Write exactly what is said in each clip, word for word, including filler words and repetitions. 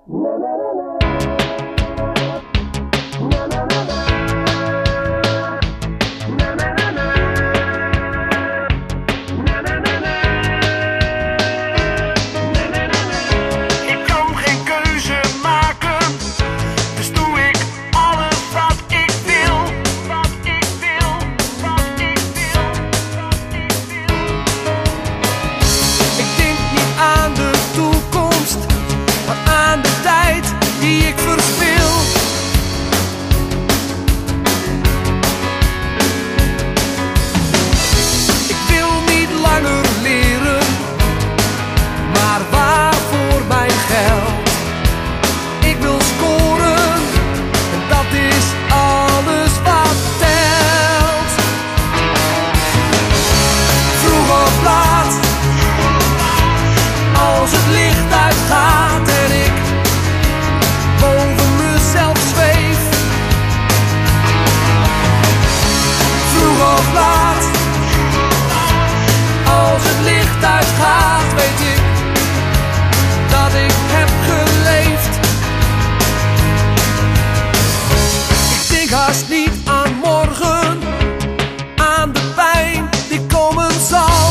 Haast niet aan morgen, aan de pijn die komen zal.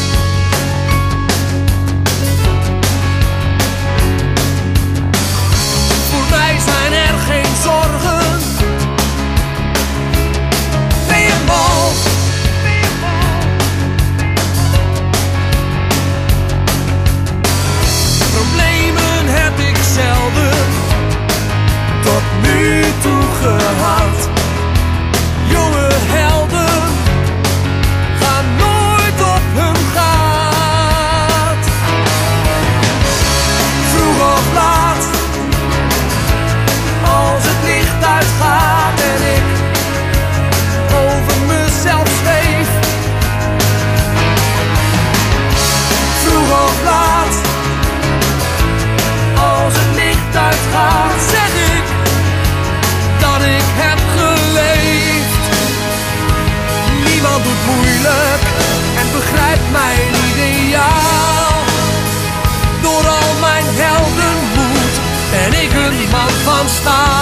Voor mij zijn er geen zorgen, nee een bal. Problemen heb ik zelden tot nu toe gehad. Jonge helden gaan nooit op hun gat. Vroeg of laat, als het licht uitgaat en ik over mezelf zweef. Vroeg of laat, als het licht uitgaat, zeg ik dat ik heb geleefd. Niemand doet moeilijk en begrijpt mijn ideaal. Door al mijn heldenmoed ben ik een man van staal.